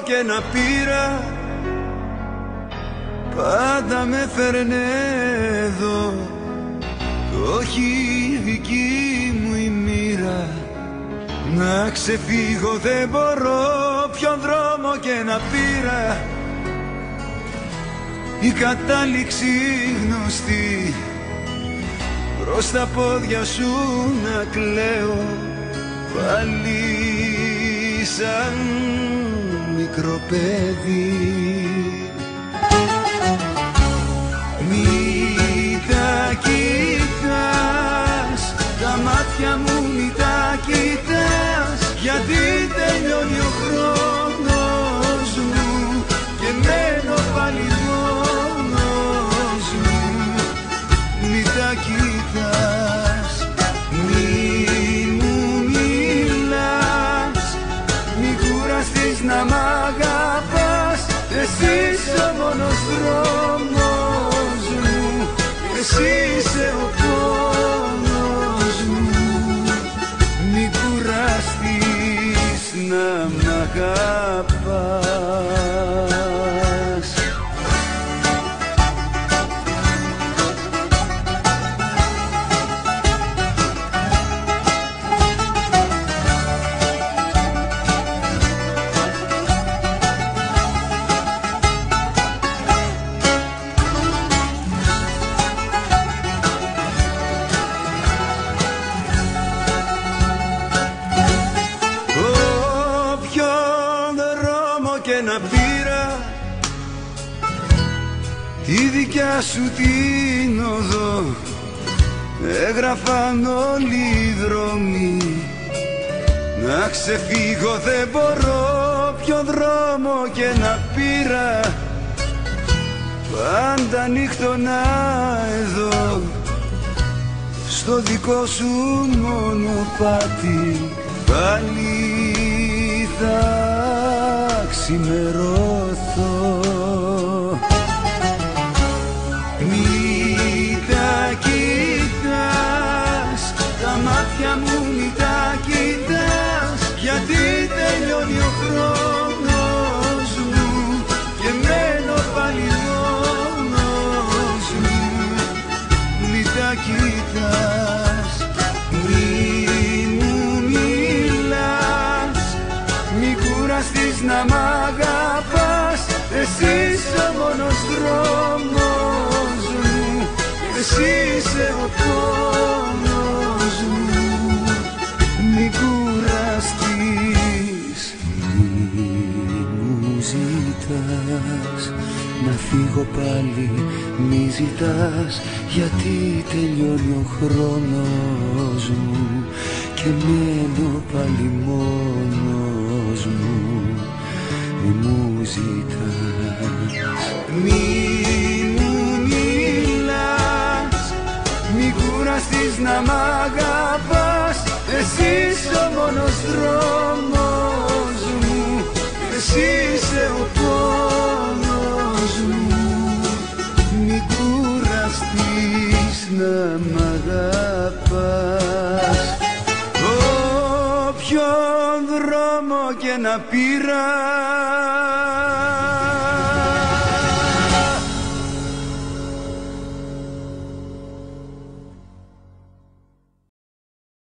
και να πήρα, πάντα με φέρνε εδώ. Το έχει δική μου η μοίρα. Να ξεφύγω δεν μπορώ, ποιον δρόμο και να πήρα. Η κατάληξη γνωστή, προς τα πόδια σου να κλαίω, πάλι σαν μικρό παιδί. Μη τα κοιτάς, τα μάτια μου μη τα κοιτάς, γιατί τελειώνει ο χρόνος μου και μένω πάλι μόνος μου. Μη τα κοιτάς, μη μου μιλάς, μη κουραστείς να μ' αγαπάς. Εσύ είσαι ο μόνος δρόμος μου, εσύ είσαι ο πόνος μου. Μη κουραστείς να μ' αγαπάς. Τη δικιά σου την οδό έγραφαν όλοι οι δρόμοι. Να ξεφύγω δεν μπορώ, ποιο δρόμο και να πήρα. Πάντα νύχτωνα εδώ, στο δικό σου μονοπάτι. Πάλι θα ξημερώθω. Μη τα κοιτάς, τα μάτια μου μη τα κοιτάς, γιατί τελειώνει ο χρόνος μου και μένω πάλι μόνος μου. Μη τα κοιτάς, μη μου μιλάς, μη κουραστείς να μ' αγαπάς. Εσύ είσαι ο μόνος δρόμος μου, εσύ είσαι ο πόνος μου. Μη κουραστείς, μη μου ζητάς να φύγω πάλι, μη ζητάς, γιατί τελειώνει ο χρόνος μου και μένω πάλι μόνος μου. Μη μου ζητάς, μη μου μιλάς, μη κουραστείς να μ' αγαπάς. Εσύ είσαι ο μόνος δρόμος μου, εσύ είσαι ο πόνος μου. Μη κουραστείς να μ' αγαπάς. Όποιον δρόμο και να πήρα,